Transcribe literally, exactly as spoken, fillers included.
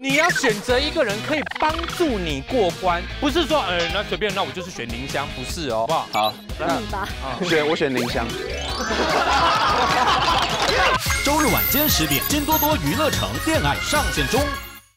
你要选择一个人可以帮助你过关，不是说，呃，那随便，那我就是选林香，不是哦，好不好？ 好， 那你吧。 选我选林香。 周日晚间十点，金多多娱乐城恋爱上线中。